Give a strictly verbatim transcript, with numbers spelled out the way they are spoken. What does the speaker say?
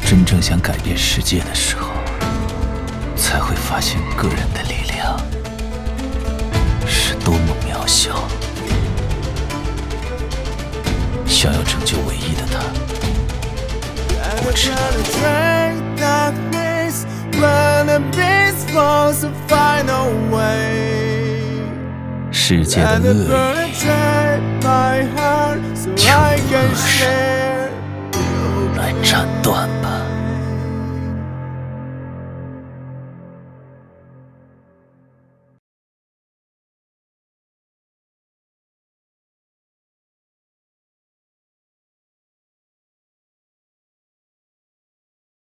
真正想改变世界的时候，才会发现个人的力量是多么渺小。想要拯救唯一的他，我知道。世界的恶意就由恶神来斩断吧。